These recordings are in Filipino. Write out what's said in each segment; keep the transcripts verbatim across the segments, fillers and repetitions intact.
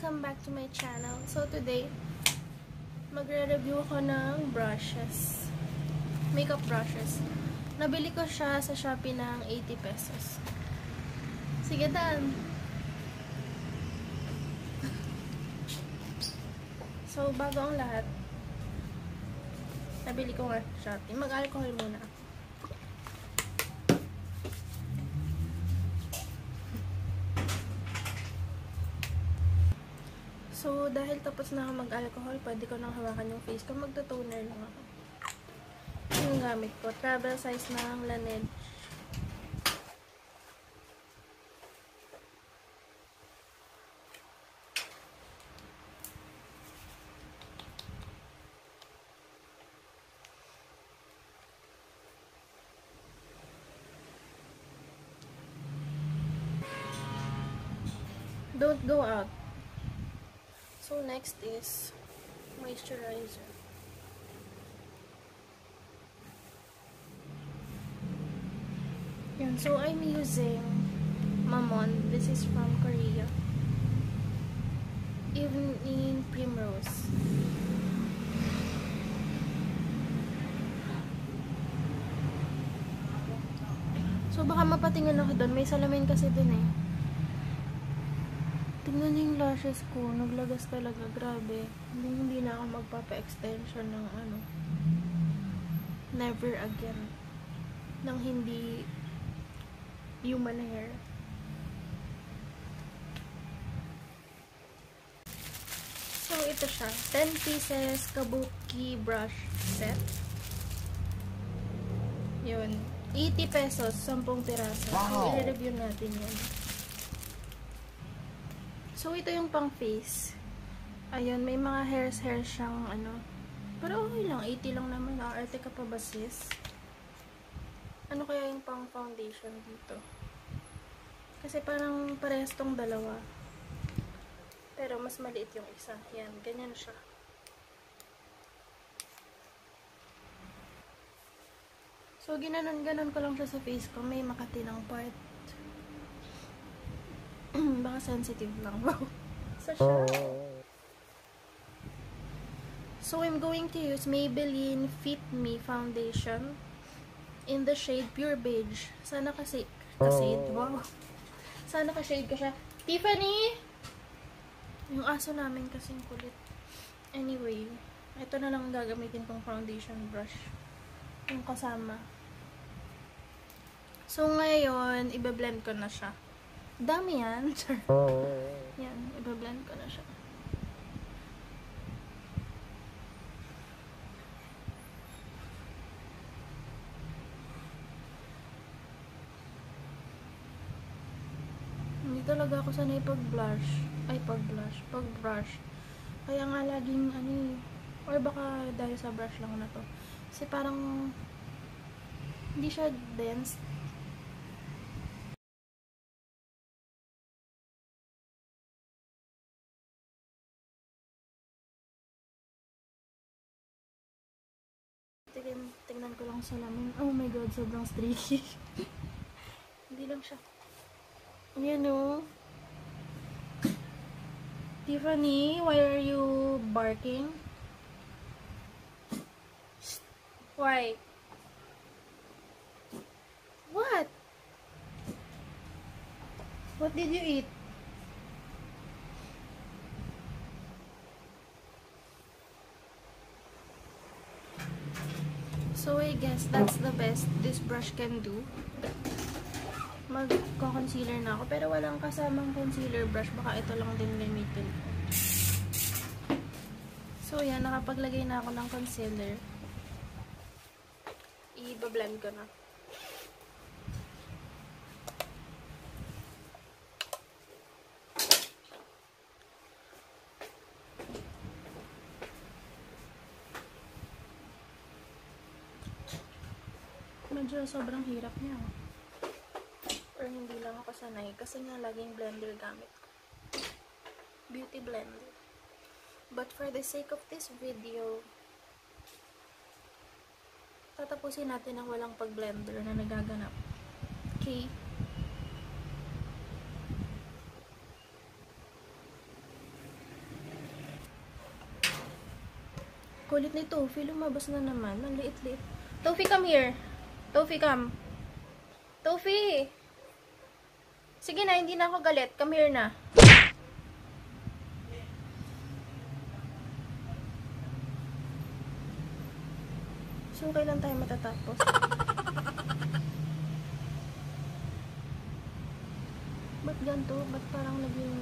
welcome back to my channel. So today, magre-review ako ng brushes. Makeup brushes. Nabili ko siya sa Shopee ng eighty pesos. Sige, Dan. So, bago ang lahat, nabili ko nga sa Shopee. Mag-alcohol muna ako. So, dahil tapos na ako mag-alcohol, pwede ko nang hawakan yung face ko. Magto-toner lang ako. Yung gamit ko, travel size ng Laneige. Don't go out. So, next is moisturizer. Yan. So, I'm using Mamon. This is from Korea. Evening Primrose. So, baka mapatingin ako doon. May salamin kasi doon eh. Tingnan niyo yung lashes ko. Naglagas talaga. Grabe. Hindi, hindi na ako magpapa-extension ng ano. Never again. Nang hindi human hair. So, ito siya. ten pieces Kabuki brush set. Yun. eighty pesos. ten piraso. Wow. So, i-review natin yun. So, ito yung pang face. Ayun, may mga hairs-hairs siyang ano. Pero okay lang, eighty lang naman. Arte ka pa ba, sis? Ano kaya yung pang foundation dito? Kasi parang parehas tong dalawa. Pero mas maliit yung isa. Yan, ganyan siya. So, ginanon-ganon ko lang siya sa face ko. May makatinang part. Baka sensitive lang. Wow. So, siya. So, I'm going to use Maybelline Fit Me Foundation in the shade Pure Beige. Sana kasi, kasi, wow. Sana ka-shade ko siya. Tiffany! Yung aso namin kasing kulit. Anyway, ito na lang gagamitin kong foundation brush. Yung kasama. So, ngayon, ibe-blend ko na siya. Dami yan. Yan, iba-blend ko na siya. Hindi talaga ako sanay pag-blush. Ay, pag-blush. Pag-brush. Kaya nga laging, ano or baka dahil sa brush lang na to. Kasi parang, hindi siya dense. Tingnan, tingnan ko lang sa lamin. Oh my god, sobrang streaky. Hindi lang siya. Ayan o. Tiffany, why are you barking? Why? What? What did you eat? So, I guess that's the best this brush can do. Magko-concealer na ako. Pero walang kasamang concealer brush. Baka ito lang din gamitin ko. So, yan. Nakapaglagay na ako ng concealer. I-blend ko na. Medyo sobrang hirap niya. Or hindi lang ako sanay. Kasi nga laging blender gamit ko. Beauty blender. But for the sake of this video, tatapusin natin ang walang pag-blender na nagaganap. Okay? Kulit ni Tofi, lumabas na naman. Ang liit-liit. Tofi, come here. Tofi, come. Tofi! Sige na, hindi na ako galit. Come here na. So, kailan tayo matatapos? Ba't ganito? Ba't parang naging...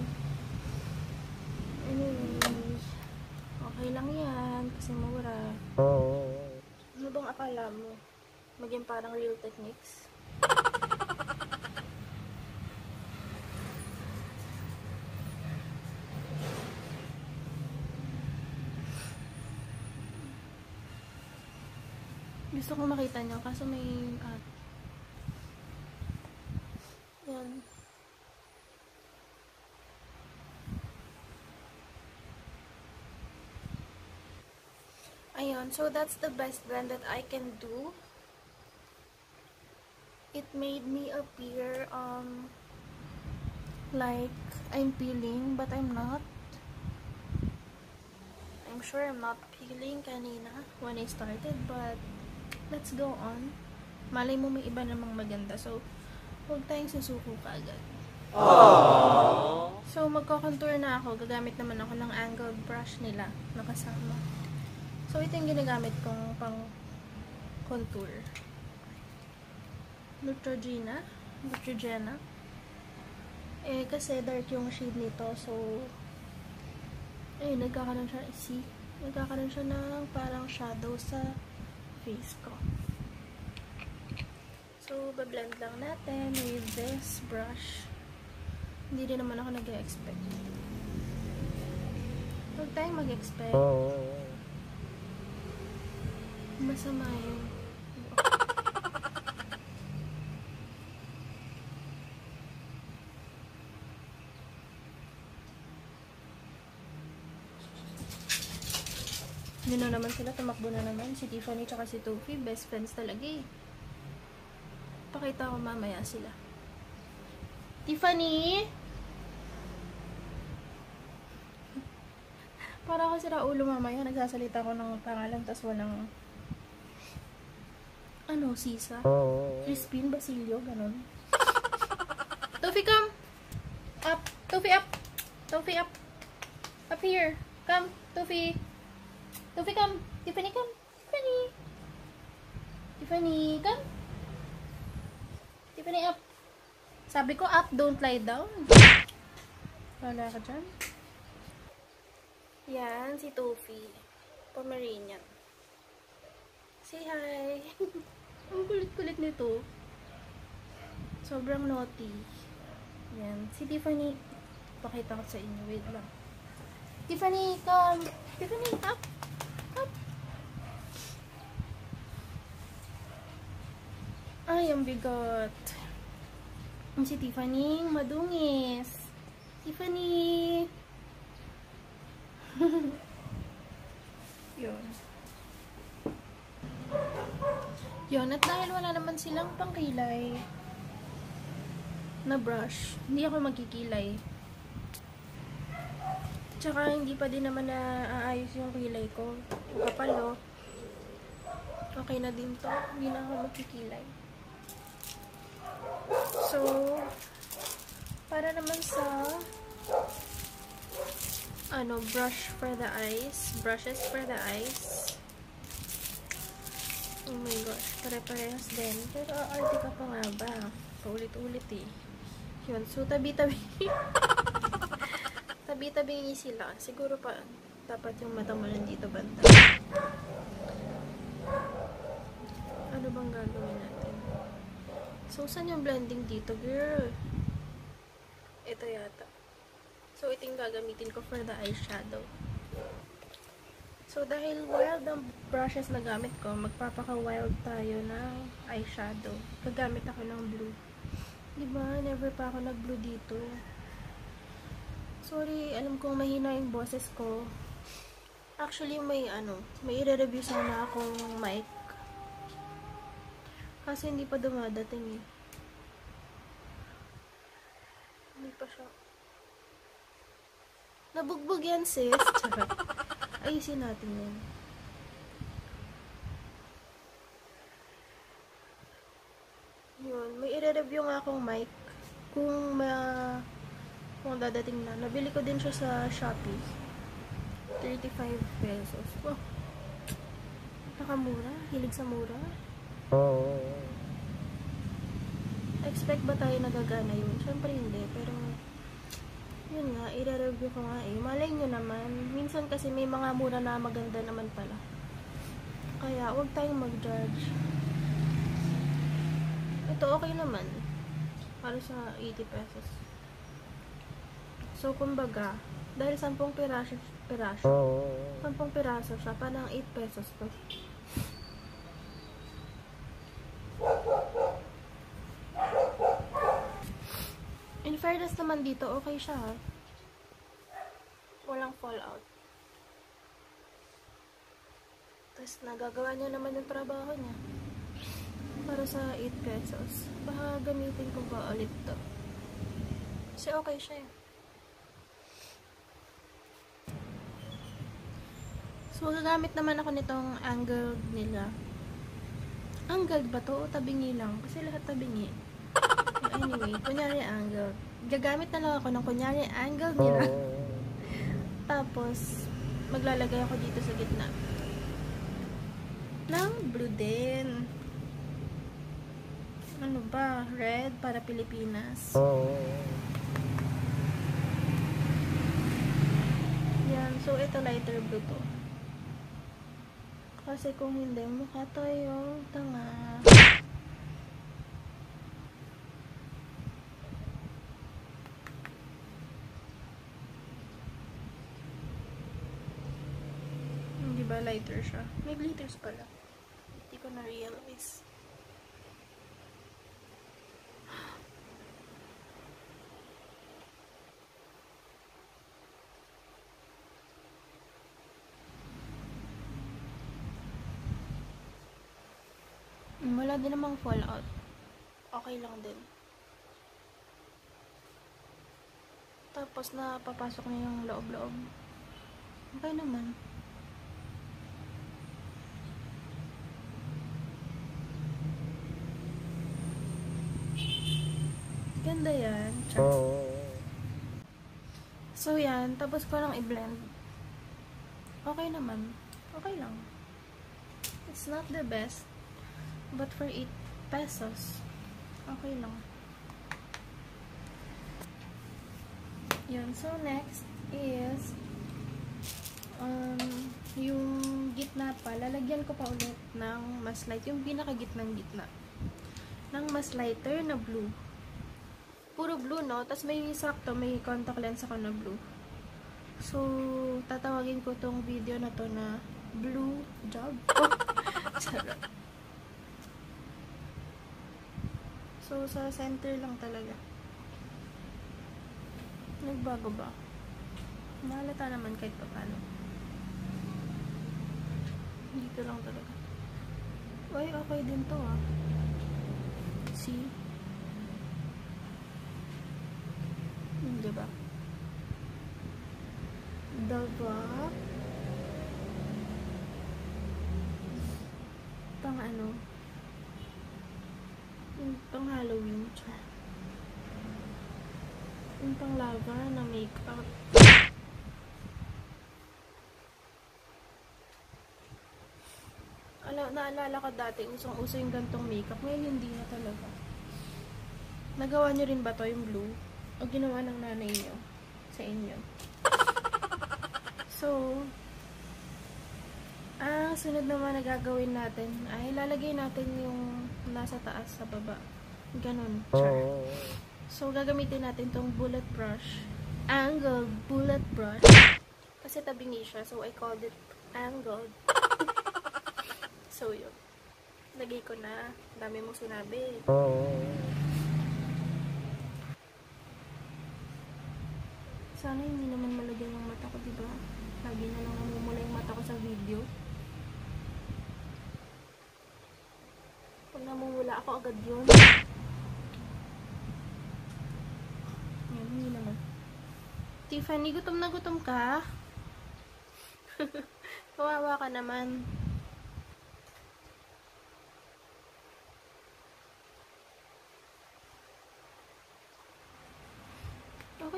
Anyway, okay lang yan. Kasi mura. Ano bang akala mo? Maging parang real techniques? Gusto ko makita niyo, kaso may... Uh, yan. Ayun, so that's the best blend that I can do. It made me appear um like I'm peeling, but I'm not. I'm sure I'm not peeling kanina when I started, but let's go on. Malay mo may iba namang maganda, so huwag tayong susuko kaagad. Aww. So magko-contour na ako. Gagamit naman ako ng angled brush nila nakasama. So, ito yung ginagamit kong pang contour. Neutrogena. Neutrogena. Eh, kasi dark yung shade nito. So, eh, nagkakaroon siya, see? Nagkakaroon siya ng parang shadow sa face ko. So, bablend lang natin with this brush. Hindi din naman ako nag-expect. Huwag tayong mag-expect. Masama yun. Yun na naman sila, tumakbo na naman. Si Tiffany tsaka si Tofi, best friends talaga eh. Pakita ko mamaya sila. Tiffany! Para ako sira ulo mamaya, nagsasalita ko ng pangalan tas walang ano, sisa. Crispin, Basilio, ganun. Tofi, come! Up! Tofi, up! Tofi, up! Up here! Come! Tofi! Tofi, come! Tiffany, come! Tiffany! Tiffany, come! Tiffany, up! Sabi ko, up, don't lie down. Wala ka dyan. Yan, si Tofi. Pomeranian. Say hi! Ang kulit-kulit nito. Sobrang naughty. Yan. Si Tiffany, pakita ko sa inyo. Wait lang. Tiffany, come! Tiffany, up! Up! Ay, ang bigat. Si Tiffany, madungis. Tiffany! Yun. Yun, at dahil wala naman silang pangkilay na brush, hindi ako magkikilay. Tsaka hindi pa din naman na aayos yung kilay ko. Yung kapalo. Okay na din to. Hindi na ako magkikilay. So, para naman sa ano, brush for the eyes. Brushes for the eyes. Oh my gosh, pare-parehas din. Pero arte ka pa nga ba? Paulit-ulit eh. Yun, so tabi-tabi. Tabi-tabi sila. Siguro pa, dapat yung mata mo nandito banda. Ano bang gagawin natin? So, saan yung blending dito, girl? Ito yata. So, ito yung gagamitin ko for the eyeshadow. So, dahil wild ang brushes na gamit ko, magpapaka-wild tayo ng eyeshadow. Gagamit ako ng blue. Diba? Never pa ako nag-blue dito. Sorry, alam kong mahina yung boses ko. Actually, may ano, may i-review sana akong mic. Kasi hindi pa dumadating eh. Hindi pa siya. Nabugbog yan, sis. Ayusin natin yan. yung akong mic. Kung ma kung dadating na. Nabili ko din siya sa Shopee. thirty-five pesos. Wow. Nakamura. Hilig sa mura. Expect ba tayo nagagana yun? Siyempre hindi. Pero yun nga, i-review ko nga eh. Malay nyo naman. Minsan kasi may mga mura na maganda naman pala. Kaya, huwag tayong mag-judge. Ito, okay naman. Para sa eighty pesos. So, kumbaga, dahil sampung piraso, piraso, sampung piraso siya, parang eight pesos to. In fairness naman dito, okay siya ha. Walang fallout. Tapos nagagawa niya naman yung trabaho niya. Para sa eight pesos. Baka gamitin ko ba ulit to. Kasi okay siya eh. So gagamit naman ako nitong angled nila. Angled ba to o tabingi lang? Kasi lahat tabingi. Anyway, kunyari angled. Gagamit na lang ako ng kunyari angled nila. Tapos, maglalagay ako dito sa gitna. Ng blue din. Ano ba? Red para Pilipinas. Yan. So, ito lighter blue to. Kasi kung hindi, mukha tayong tanga. Diba lighter siya? May glitters pala. Hindi ko na-realize. Wala din namang fallout. Okay lang din. Tapos na papasok na yung loob-loob. Okay naman. Ganda yan. So yan, tapos ko lang i-blend. Okay naman. Okay lang. It's not the best. But for eight pesos, okay lang. Yun. So next is um, yung gitna pa. Lalagyan ko pa ulit ng mas light. Yung pinakagitnang gitna. Ng mas lighter na blue. Puro blue, no? Tapos may sakto, may contact lens ako na blue. So, tatawagin ko tong video na to na blue job. Charot. So, sa center lang talaga. Nagbago ba? Mahalata naman kahit pa paano. Dito lang talaga. Uy, okay din to ah. See? Diba? Diba? Pang ano? Yung pang Halloween. Yung pang lava na makeup. Ala, naalala ko dati, usong-uso yung gantong makeup. Ngayon hindi na talaga. Nagawa nyo rin ba to yung blue? O ginawa ng nanay nyo sa inyo? So, ang sunod naman na gagawin natin ay lalagay natin yung nasa taas sa baba. Ganon. Char. So, gagamitin natin tong bullet brush. Angled bullet brush. Kasi tabingi siya. So, I called it angled. So, yun. Lagay ko na. Dami mong sinabi. Sana hindi naman malagyan yung mata ko, diba? Lagi na lang namumula yung mata ko sa video. Pag namumula ako, agad yun. Yan, hindi naman. Tiffany, gutom na gutom ka? Kawawa ka naman.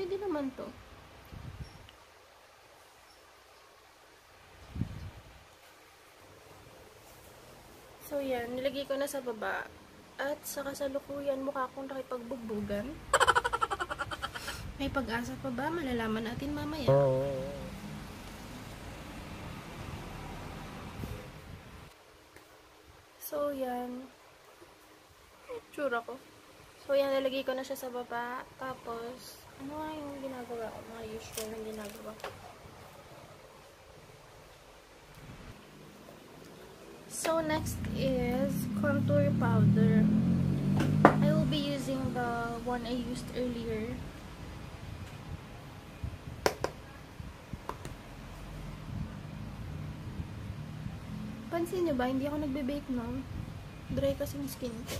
Pwede naman to. So, yan. Nilagay ko na sa baba. At sa kasalukuyan, mukha akong nakipagbugbugan. May pag-asa pa ba? Malalaman natin mamaya. So, yan. Tsura ko. So, yan. Nilagay ko na siya sa baba. Tapos, ano nga yung ginagawa ko? Mga usual na ginagawa ko. So, next is contour powder. I will be using the one I used earlier. Pansin nyo ba? Hindi ako nagbe-bake, no? Dry kasi yung skin ko.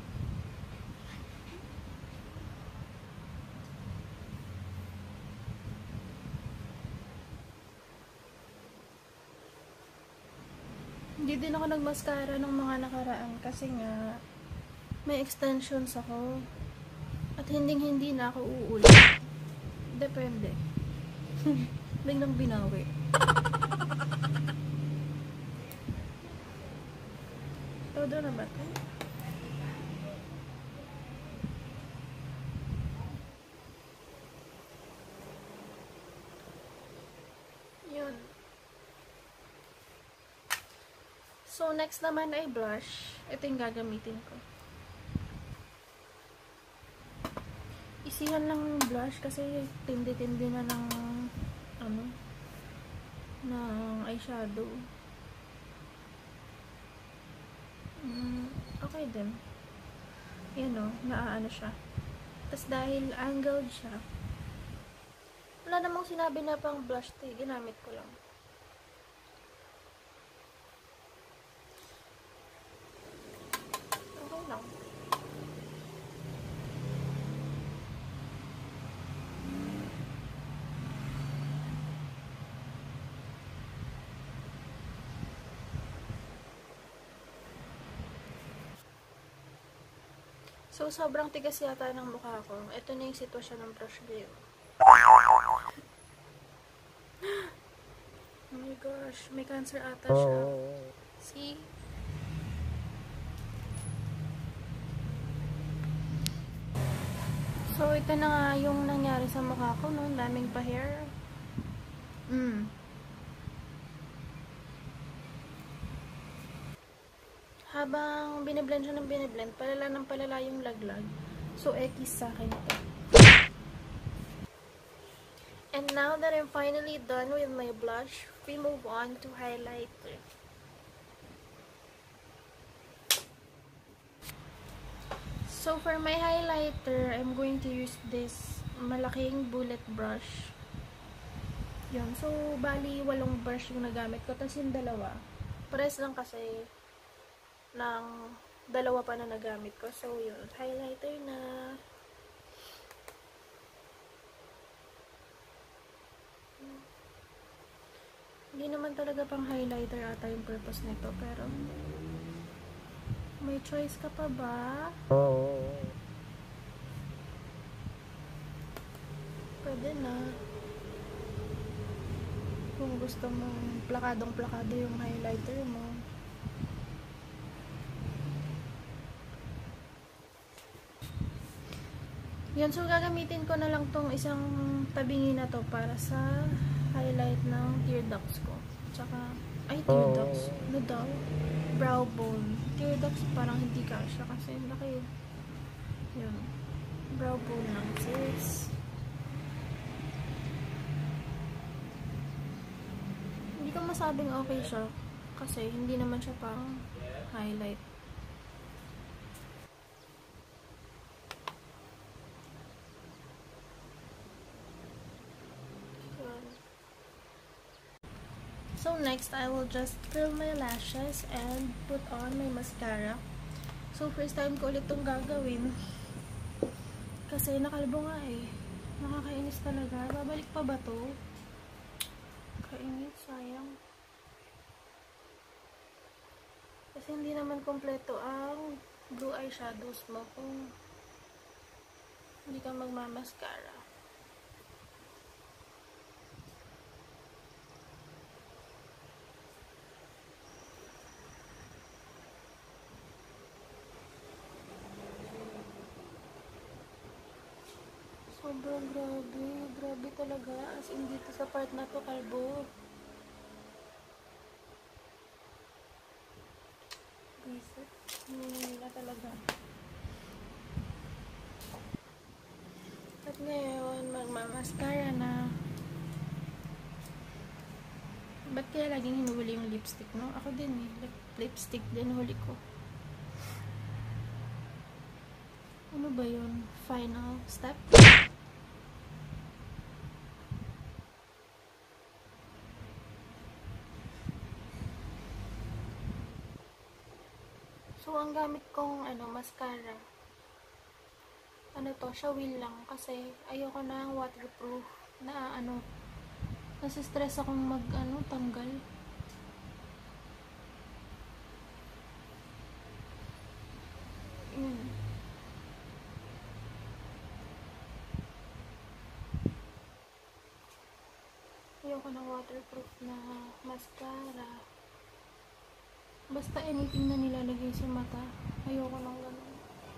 Hindi din ako nagmascara ng mga nakaraan kasi nga may extensions ako. At hinding-hindi na ako uulit. Depende. Biglang binawi. Todo na ba ito? Yun. So, next naman ay blush. Ito yung gagamitin ko. Isihan lang yung blush kasi tindi-tindi na ng ano ng eyeshadow. Mm, okay din. Yan o, naaano siya. Tapos dahil angled siya, wala namang sinabi na pang blush to eh. Ginamit ko lang. Okay lang. So, sobrang tigas yata ng mukha ko. Ito na yung sitwasyon ng brush ngayon. Oh my gosh, may cancer ata siya. See? So, ito na nga yung nangyari sa mukha ko, no? Daming pa-hair. Mm. Habang biniblend siya ng biniblend, palala ng palala yung laglag. So, ekis sa akin ito. And now that I'm finally done with my blush, we move on to highlighter. So, for my highlighter, I'm going to use this malaking bullet brush. Yun. So, bali, walong brush yung nagamit ko. Tapos yung dalawa. Pares lang kasi ng dalawa pa na nagamit ko. So, yun. Highlighter na. Hindi naman talaga pang highlighter ata yung purpose nito. Pero, may choice ka pa ba? Pwede na. Kung gusto mong plakadong-plakado yung highlighter mo. Yan, so gagamitin ko na lang tong isang tabingi na to para sa highlight ng tear ducts ko. Tsaka, ay tear ducts. Ano daw? Brow bone. Tear ducts parang hindi kasya kasi laki. Yun. Brow bone lang, sis. Hindi ko masabing okay siya kasi hindi naman siya pang highlight. So next, I will just curl my lashes and put on my mascara. So first time ko ulit itong gagawin. Kasi nakalbo nga eh. Nakakainis talaga. Babalik pa ba to? Kainis, sayang. Kasi hindi naman kompleto ang blue eyeshadows mo kung hindi ka magmamaskara. Sobrang grabe. Grabe talaga. As in dito sa part na to, kalbo. Bisit. Hindi na talaga. At ngayon, magmamaskara na. Ba't kaya laging hinuhuli yung lipstick, no? Ako din eh. Lip lipstick din huli ko. Ano ba yun? Final step? So, ang gamit kong ano, mascara. Ano to? Shawil lang. Kasi ayoko na waterproof na ano. Nasistress akong mag ano, tanggal. Yun. Ayoko ng waterproof na mascara. Basta anything na nilalagay sa mata. Ayoko nang ganun.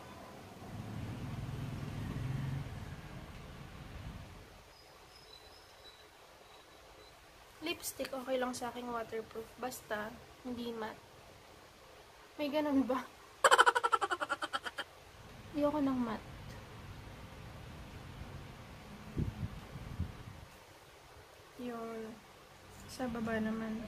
Lipstick, okay lang sa akin waterproof. Basta, hindi matte. May ganun ba? Ayoko ng matte. Yun. Sa baba naman.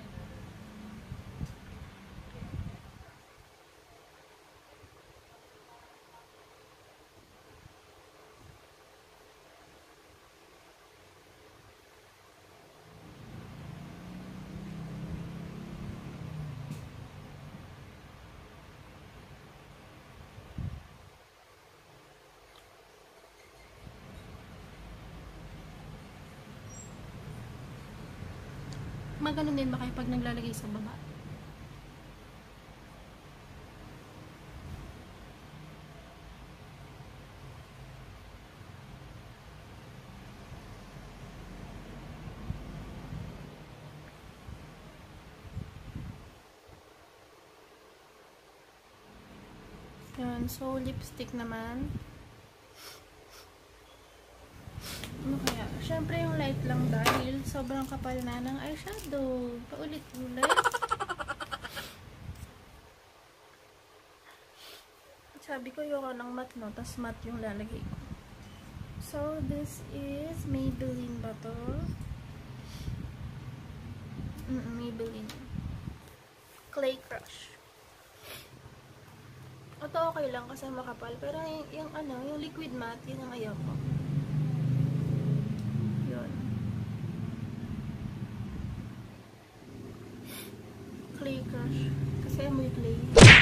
Maganon din ba kayo pag naglalagay sa baba? Yan. So, lipstick naman. Ano kaya? Siyempre yung light lang dahil sobrang kapal na ng eyeshadow. Paulit-ulit. Sabi ko yung ng matte, no? Tas matte yung lalagay ko. So, this is Maybelline ba to? Mm -mm, Maybelline. Clay Crush. Ito okay lang kasi makapal. Pero yung, yung ano, yung liquid matte, yun ang ayaw ko. Clay Crush. Kasi amoy clay.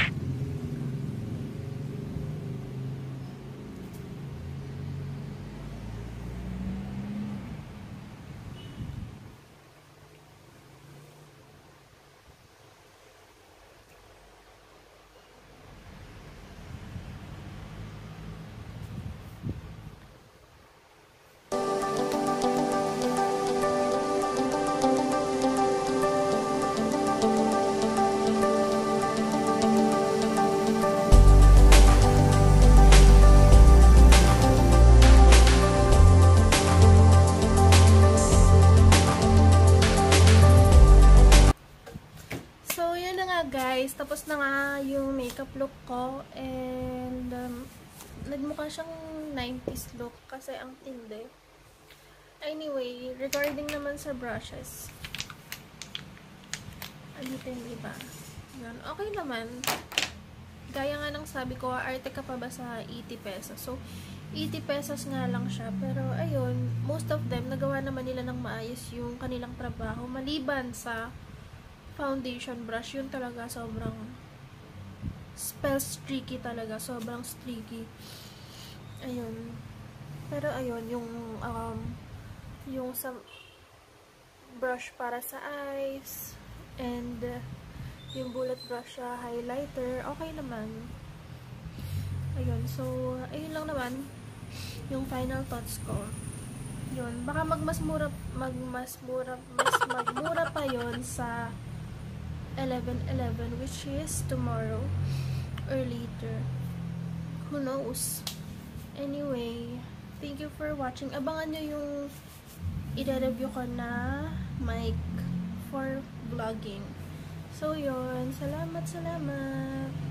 Guys, tapos na nga yung makeup look ko and um, nagmukha siyang nineties look kasi ang tindi. Anyway, regarding naman sa brushes, alitin, diba? Yun, okay naman. Gaya nga ng sabi ko, arte ka pa ba sa eighty pesos? So, eighty pesos nga lang siya. Pero, ayun, most of them, nagawa naman nila ng maayos yung kanilang trabaho. Maliban sa foundation brush, yun talaga sobrang spell streaky talaga, sobrang streaky. Ayun. Pero ayun, yung um, yung sa brush para sa eyes and uh, yung bullet brush sa highlighter, okay naman. Ayun, so ayun lang naman yung final thoughts ko. Yun, baka magmas mura, magmas mura, mas magmura pa yon sa eleven eleven, which is tomorrow or later. Who knows? Anyway, Thank you for watching. Abangan nyo yung i-review ko na mic for vlogging. So, yun. Salamat, salamat.